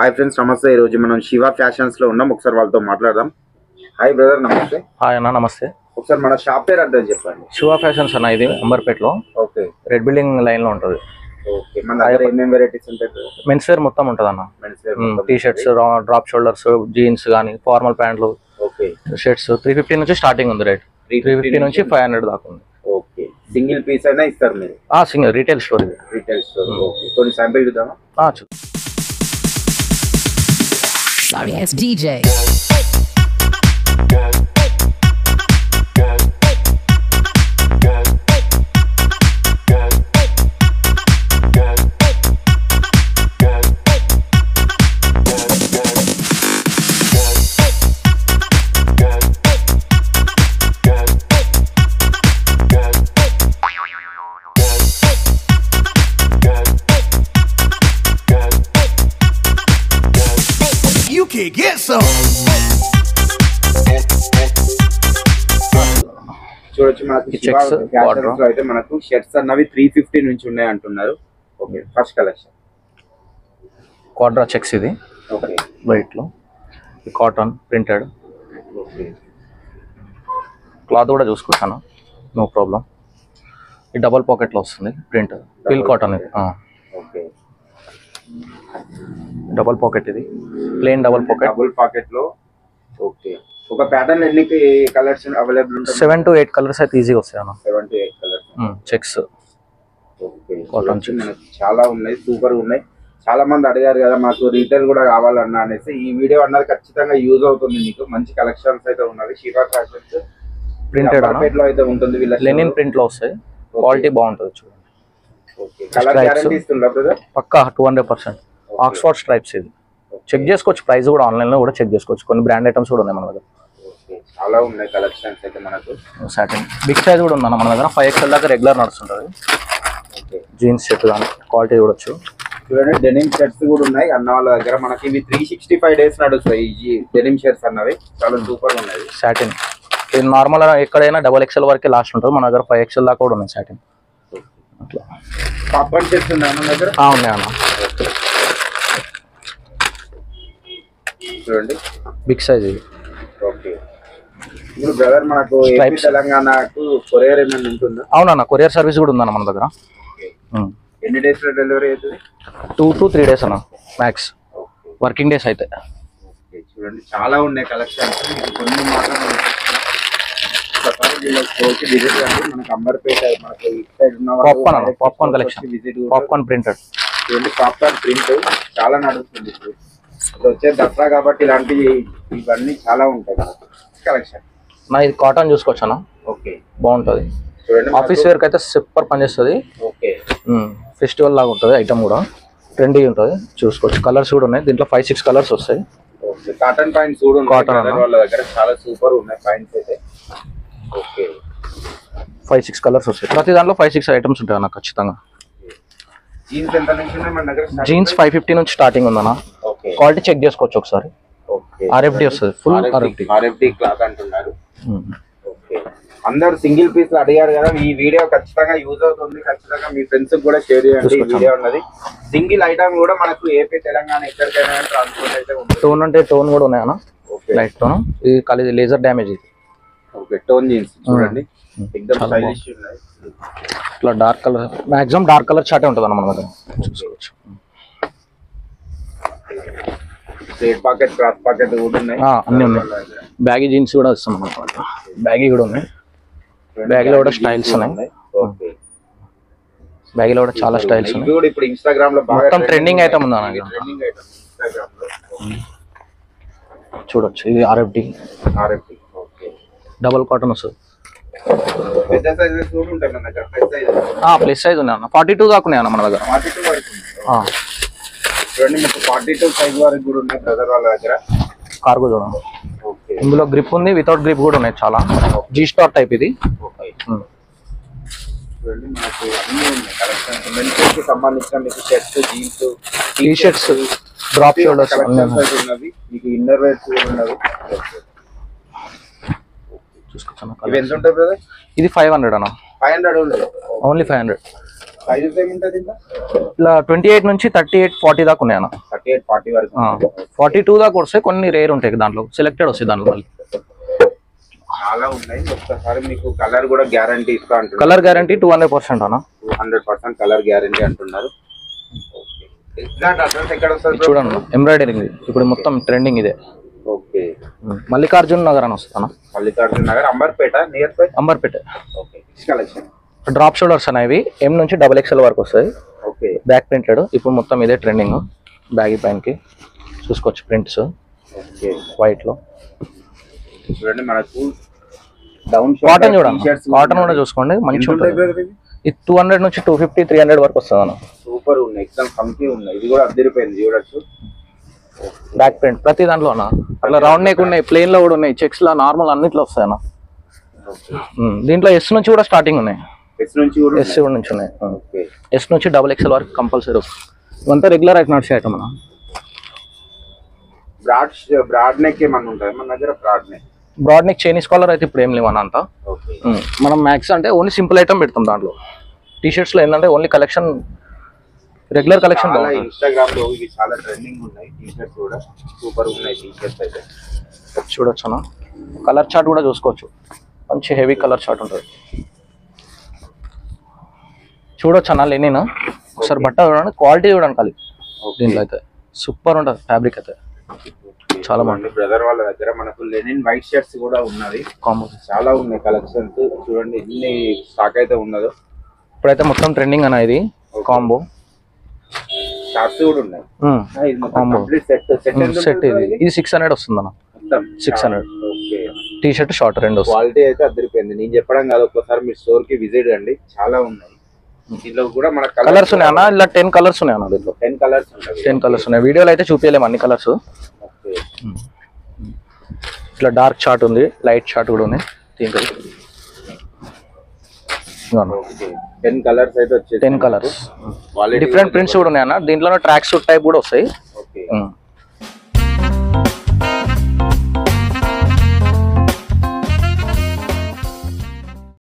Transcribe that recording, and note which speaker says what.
Speaker 1: Hi friends, నమస్తే. ఈరోజు మనం శివ ఫ్యాషన్స్ లో ఉన్నాం. ఒకసారి వాళ్ళతో మాట్లాడదాం. హాయ్ బ్రదర్, నమస్తే.
Speaker 2: హాయ్ అన్న, నమస్తే.
Speaker 1: ఒకసారి మన షాప్ పేరు అడ్రస్ చెప్పండి.
Speaker 2: శివ ఫ్యాషన్స్ అన్న, ఇది అంబర్పేటలో.
Speaker 1: ఓకే.
Speaker 2: రెడ్ బిల్డింగ్ లైన్ లో ఉంటుంది.
Speaker 1: ఓకే. మన దగ్గర ఏమేమి వెరైటీస్ ఉంటాయి?
Speaker 2: మెన్స్ వేర్ మొత్తం ఉంటుంది అన్న. T shirts, drop shoulders, jeans కానీ ఫార్మల్ ప్యాంట్లు,
Speaker 1: ఓకే,
Speaker 2: షర్ట్స్ 350 నుంచి స్టార్టింగ్ ఉంది రేట్. 350 నుంచి 500 దాకా ఉంది.
Speaker 1: ఓకే. సింగిల్ పీస్ అయినా ఇస్తారు మీరు?
Speaker 2: సింగిల్ రీటైల్ స్టోర్ ఇది.
Speaker 1: Retail store. ఓకే. కొన్ని శాంపిల్ చూద్దామా?
Speaker 3: Sorry, it's DJ.
Speaker 4: You can get some.
Speaker 1: చూడొచ్చు, మనకి ఫ్యాషన్స్ లో అయితే మనకు షర్ట్స్ అన్నవి 350 నుంచి ఉన్నాయి అంటున్నారు. Okay. First collection
Speaker 2: Quadra checks ఇది.
Speaker 1: ఓకే.
Speaker 2: వైట్ లో కాటన్ ప్రింటెడ్.
Speaker 1: ఓకే.
Speaker 2: క్లాత్ కూడా చూసుకుంటాను, నో ప్రాబ్లం. ఈ డబల్ పాకెట్ లో వస్తుంది ప్రింట్, ఫిల్ కాటన్ ఇది.
Speaker 1: ఓకే.
Speaker 2: డబల్ పాకెట్ ఇది, plain double pocket.
Speaker 1: Double pocket లో. ఓకే. ఒక ప్యాటర్న్ ఎన్ని కలర్స్ అవైలబుల్ ఉంటాయి?
Speaker 2: 7 to 8 కలర్స్ అయితే ఈజీగా వస్తాయి అన్న.
Speaker 1: 7 to 8 colours.
Speaker 2: Checks.
Speaker 1: Okay. Cotton మనకి చాలా ఉన్నాయి, సూపర్ ఉన్నాయి. చాలా మంది అడిగారు కదా మాకు రీటైల్ కూడా కావాలన్నా అనేసి. ఈ వీడియో అన్నది ఖచ్చితంగా యూజ్ అవుతుంది మీకు. మంచి కలెక్షన్స్ అయితే ఉన్నది. శివ ఫ్యాషన్స్
Speaker 2: ప్రింటెడ్
Speaker 1: లో అయితే ఉంటుంది.
Speaker 2: లెనిన్ ప్రింట్ లో వస్తాయి, క్వాలిటీ బాగుంటుంది చూడండి.
Speaker 1: ఓకే. కలర్ గ్యారెంటీ ఇస్తుందా బ్రదర్?
Speaker 2: పక్కా 200%. ఆక్స్ఫర్డ్ స్ట్రైప్స్ ఇది. చెక్ చేసుకోవచ్చు, ప్రైస్ కూడా ఆన్లైన్ లో కూడా చెక్ చేసుకోవచ్చు. కొన్ని బ్రాండ్ ఐటమ్స్ కూడా ఉన్నాయి మన దగ్గర.
Speaker 1: చాలా ఉన్నాయి కలెక్షన్స్ అయితే మనకు.
Speaker 2: సాటిన్ బిగ్ సైజ్ కూడా ఉందన్న మన దగ్గర. 5XL దాకా రెగ్యులర్ నడుస్తుంటుంది.
Speaker 1: ఓకే.
Speaker 2: జీన్స్ షర్ట్ కానీ క్వాలిటీ చూడొచ్చు.
Speaker 1: చూడండి, డెనిమ్ షర్ట్స్ కూడా ఉన్నాయి అన్న వాళ్ళ దగ్గర. మనకి ఇవి 365 డేస్ నడుస్తాయి ఈ డెనిమ్ షర్ట్స్ అన్నవి. చాలా సూపర్ ఉన్నాయి.
Speaker 2: సాటిన్ ఇది నార్మల్ ఎక్కడైనా XXL వరకే లాస్ట్ ఉంటుంది. మన దగ్గర 5XL దాకా కూడా ఉన్నాయి సాటిన్. అట్లా
Speaker 1: పాప్కార్న్ షర్ట్స్ ఉన్నాయి మన దగ్గర.
Speaker 2: ఉన్నాయి అన్న.
Speaker 1: చూడండి,
Speaker 2: బిగ్ సైజ్ ఇది.
Speaker 1: ఓకే. ఇప్పుడు బ్రదర్ మనకు ఏపీ తెలంగాణకు కొరియర్ ఏమైనా ఉంటుందా?
Speaker 2: అవునన్న, కొరియర్ సర్వీస్ కూడా ఉందన్న మన దగ్గర.
Speaker 1: ఎన్ని డేస్ లో డెలివరీ అవుతుంది?
Speaker 2: 2 to 3 days అన్న మ్యాక్స్. వర్కింగ్ డేస్ అయితే.
Speaker 1: ఓకే. చూడండి, చాలా ఉన్నాయి కలెక్షన్స్. కొన్ని మాత్రం విజిట్ చేయండి. మనకు అంబర్పేట, మనకు ఇటు సైడ్ ఉన్న
Speaker 2: పాప్కార్న్ కలెక్షన్, పాప్కార్న్ ప్రింటెడ్.
Speaker 1: చూడండి, పాప్కార్న్ ప్రింట్ చాలా నడుస్తుంది. ఇప్పుడు వచ్చే దసరా కాబట్టి ఇలాంటివి ఇవన్నీ చాలా ఉంటాయి కలెక్షన్.
Speaker 2: నా ఇది కాటన్ చూసుకోవచ్చు అన్న.
Speaker 1: ఓకే.
Speaker 2: బాగుంటుంది.
Speaker 1: చూడండి,
Speaker 2: ఆఫీస్ వేర్ కి అయితే సూపర్ పనిచేస్తుంది.
Speaker 1: ఓకే.
Speaker 2: ఫెస్టివల్ లాగా ఉంటుంది ఐటమ్ కూడా. ట్రెండీ ఉంటుంది, చూసుకోవచ్చు. కలర్స్ కూడా ఉన్నాయి దీంట్లో. 5-6 కలర్స్ వస్తాయి.
Speaker 1: ఓకే. కాటన్ పాయింట్స్ కూడా ఉన్నాయి కాటన్ వాళ్ళ దగ్గర. చాలా సూపర్ ఉన్నాయి పాయింట్స్ అయితే. ఓకే.
Speaker 2: 5-6 కలర్స్ వస్తాయి. ప్రతి దాంట్లో 5-6 ఐటమ్స్ ఉంటాయి అన్న ఖచ్చితంగా.
Speaker 1: జీన్స్ ఎంత నుంచి ఉన్నాయి మన దగ్గర?
Speaker 2: జీన్స్ 550 నుంచి స్టార్టింగ్ ఉందన్న. క్వాలిటీ చెక్ చేసుకోవచ్చు ఒకసారి.
Speaker 1: ఓకే.
Speaker 2: RFD వస్తుంది, ఫుల్
Speaker 1: RFD క్లాత్ అంటున్నారు. ఓకే. అందరు సింగిల్ పీస్ అడిగారు కదా. ఈ వీడియో ఖచ్చితంగా యూజ్ అవుతుంది. ఖచ్చితంగా మీ ఫ్రెండ్స్ కూడా షేర్ చేయండి. ఈ వీడియో ఉన్నది సింగిల్ ఐటమ్ కూడా మనకు ఏపీ తెలంగాణ ఎక్కడికైనా ట్రాన్స్పోర్ట్ అయితే ఉంటుంది.
Speaker 2: టోన్ అంటే టోన్ కూడా ఉన్నాయన్న. Light tone. ఇది కాలేజ్ లేజర్ డ్యామేజ్ ఇది.
Speaker 1: ఓకే. టోన్ జీన్స్ చూడండి, ఎక్దమ్ స్టైలిష్ ఉన్నాయి.
Speaker 2: ఇట్లా dark colour, maximum dark colour చాటే ఉంటుంది అన్న మన దగ్గర. చూసుకోవచ్చు.
Speaker 1: స్ట్రైట్ పాకెట్, క్రాస్ పాకెట్ కూడా ఉన్నాయి.
Speaker 2: అన్ని ఉన్నాయి. బ్యాగీ జీన్స్ కూడా వస్తుంది అన్నమాట. బ్యాగీ కూడా ఉన్నాయి. బ్యాగీలో కూడా స్టైల్స్ ఉన్నాయి.
Speaker 1: ఓకే.
Speaker 2: బ్యాగీలో కూడా చాలా స్టైల్స్ ఉన్నాయి.
Speaker 1: ఇప్పుడు ఇన్స్టాగ్రామ్ లో
Speaker 2: మొత్తం ట్రెండింగ్ ఐటమ్ ఉంది అన్న.
Speaker 1: ట్రెండింగ్ ఐటమ్ ఇన్స్టాగ్రామ్ లో
Speaker 2: చూడొచ్చు. ఇది RFD.
Speaker 1: ఓకే.
Speaker 2: డబుల్ కాటన్ వస్తుంది.
Speaker 1: పెద్ద సైజెస్ కూడా ఉంటాయి మన దగ్గర.
Speaker 2: ప్లస్ సైజ్ ఉన్నాయి అన్న. 42 దాకా ఉన్నాయి అన్న మన దగ్గర.
Speaker 1: 42 వరకు చూడండి, మీకు 42 సైజ్ వరకు కూడా ఉన్నాయి బ్రదర్ వాళ్ళ దగ్గర.
Speaker 2: కార్గో చూడండి.
Speaker 1: ఓకే.
Speaker 2: ఇందులో గ్రిప్ ఉంది, వితౌట్ గ్రిప్ కూడా ఉన్నాయి చాలా. G స్టార్ టైప్ ఇది.
Speaker 1: ఓకే. చూడండి, మనకు అన్ని ఉన్నాయి కలెక్షన్స్. మెన్స్ కి సంబంధించిన మీకు shirts, jeans,
Speaker 2: T shirts, drop shoulders అన్ని
Speaker 1: ఉన్నవి. మీకు ఇన్నర్ వేర్స్ కూడా ఉన్నవి.
Speaker 2: చూసుకోవచ్చు.
Speaker 1: ఇవి ఎంత ఉంటాయి బ్రదర్?
Speaker 2: ఇది 500 అన్న.
Speaker 1: 500 ఉంది.
Speaker 2: ఓన్లీ 500.
Speaker 1: సైజెస్ ఏముంటది ఇంకా
Speaker 2: ఇలా 28 నుంచి 38, 40 దాకా ఉన్నాయి అన్న.
Speaker 1: 38, 40 వరకు
Speaker 2: 42 దాకా వస్తాయి, కొన్ని రేర్ ఉంటాయి దాంట్లో, సెలెక్టెడ్ వస్తాయి దాంట్లో మళ్ళీ.
Speaker 1: చాలా ఉన్నాయి. ఒక్కసారి మీకు కలర్ కూడా గ్యారంటీ ఇస్తా అంటున్నారు.
Speaker 2: కలర్ గ్యారంటీ 200% అన్న.
Speaker 1: 200% కలర్ గ్యారంటీ అంటున్నారు. ఎగ్జాక్ట్ అడ్రస్ ఎక్కడ వస్తుంది
Speaker 2: చూడండి, ఎంబ్రాయిడరింగ్ ఇప్పుడు మొత్తం ట్రెండింగ్ ఇదే.
Speaker 1: ఓకే,
Speaker 2: మల్లికార్జున నగర్ అని వస్తాను.
Speaker 1: Mallikarjuna Nagar, Amberpet, near by
Speaker 2: Amberpet.
Speaker 1: Okay, collection
Speaker 2: drop shoulders అనేవి M నుంచి XXL వరకు వస్తాయి.
Speaker 1: ఓకే,
Speaker 2: బ్యాక్ ప్రింటెడ్, ఇప్పుడు మొత్తం ఇదే ట్రెండింగ్. బ్యాగీ ప్యాంట్కి చూసుకోవచ్చు ప్రింట్స్.
Speaker 1: ఓకే,
Speaker 2: వైట్లో
Speaker 1: చూడండి మనకు డౌన్
Speaker 2: కాటన్ చూడండి, కాటన్ కూడా చూసుకోండి మంచిగా ఉంటుంది. ఇది 200 నుంచి 250, 300 వరకు వస్తుంది అన్న.
Speaker 1: సూపర్ ఉన్నాయి, ఎక్దమ్ కంప్లీ ఉన్నాయి. ఇది కూడా అద్దరిపోయింది చూడొచ్చు.
Speaker 2: బ్యాక్ ప్రింట్ ప్రతి దాంట్లో అన్న. అట్లా రౌండ్ నెక్ ఉన్నాయి, ప్లెయిన్ లో కూడా ఉన్నాయి, చెక్స్ లా నార్మల్ అన్నిట్లో వస్తాయి అన్న. దీంట్లో S నుంచి కూడా స్టార్టింగ్ ఉన్నాయి.
Speaker 1: ఎస్ నుంచి కూడా
Speaker 2: S నుంచి ఉన్నాయి. S నుంచి XXL వరకు కంపల్సరీ వస్తుంది. ఇవంతా రెగ్యులర్ అయితే నడిచే ఐటమ్ అన్న.
Speaker 1: బ్రాడ్ నెక్ ఏమన్నా ఉంటుంది మన దగ్గర?
Speaker 2: బ్రాడ్ నెక్ చైనీస్ కాలర్ అయితే ఇప్పుడు ఏం లేవన్న అంతా. మనం మ్యాక్స్ అంటే ఓన్లీ సింపుల్ ఐటమ్ పెడతాం దాంట్లో. టీషర్ట్స్ లో ఏంటంటే only collection, regular collection.
Speaker 1: Instagram లో ఇవి చాలా ట్రెండింగ్ ఉన్నాయి. టీషర్ట్స్ కూడా సూపర్ ఉన్నాయి. టీషర్ట్స్ అయితే
Speaker 2: చూడొచ్చు అన్న. కలర్ చార్ట్ కూడా చూసుకోవచ్చు, మంచి హెవీ కలర్ చార్ట్ ఉంటుంది. చూడొచ్చు అన్న లెనిన్. ఒకసారి బట్ట చూడండి, క్వాలిటీ చూడండి ఖాళీ. దీంట్లో అయితే సూపర్ ఉంటుంది ఫ్యాబ్రిక్ అయితే, చాలా బాగుంది.
Speaker 1: బ్రదర్ వాళ్ళ దగ్గర మనకు లెనిన్ వైట్ షర్ట్స్ కూడా ఉన్నది.
Speaker 2: కాంబో
Speaker 1: చాలా ఉన్నాయి కలెక్షన్స్. చూడండి ఎన్ని స్టాక్ అయితే ఉన్నదో.
Speaker 2: ఇప్పుడైతే మొత్తం ట్రెండింగ్ అన్న ఇది కాంబో.
Speaker 1: షార్ట్స్ కూడా ఉన్నాయి.
Speaker 2: సెట్ ఇది 600 వస్తుంది అన్న. 600 టీ షర్ట్ షార్ట్ రెండు వస్తుంది.
Speaker 1: క్వాలిటీ అయితే అద్దరిపోయింది. నేను చెప్పడం కాదు, ఒక్కసారి మీ స్టోర్ కి విజిట్ అండి, చాలా ఉన్నాయి. దీనిలో కూడా మన
Speaker 2: కలర్స్ ఉన్నాయి అన్న. ఇలా 10 కలర్స్ ఉన్నాయి అన్న. దీంట్లో
Speaker 1: 10 కలర్స్ ఉంటాయి.
Speaker 2: 10 కలర్స్ ఉన్నాయి. వీడియోలో అయితే చూపించలేము అన్ని కలర్స్. ఇట్లా డార్క్ చార్ట్ ఉంది, లైట్ చార్ట్ కూడా ఉంది. దీంట్లో
Speaker 1: 10 కలర్స్ అయితే వచ్చాయి.
Speaker 2: 10 కలర్స్ డిఫరెంట్ ప్రింట్స్ కూడా ఉన్నాయి అన్న. దీంట్లో ట్రాక్ సూట్ టైప్ కూడా వస్తాయి.